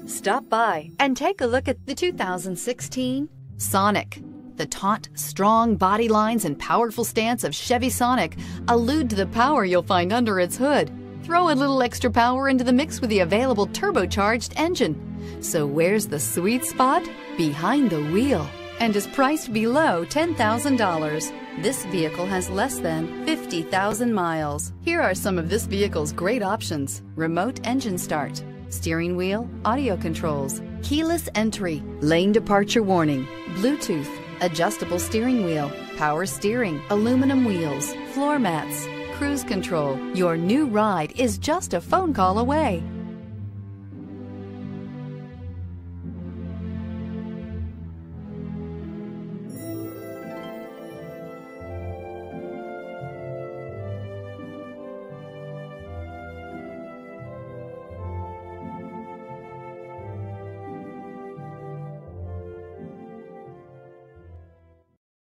Stop by and take a look at the 2016 Sonic. The taut, strong body lines and powerful stance of Chevy Sonic allude to the power you'll find under its hood. Throw a little extra power into the mix with the available turbocharged engine. So where's the sweet spot? Behind the wheel, and is priced below $10,000. This vehicle has less than 50,000 miles. Here are some of this vehicle's great options: remote engine start, steering wheel audio controls, keyless entry, lane departure warning, Bluetooth, adjustable steering wheel, power steering, aluminum wheels, floor mats, cruise control. Your new ride is just a phone call away.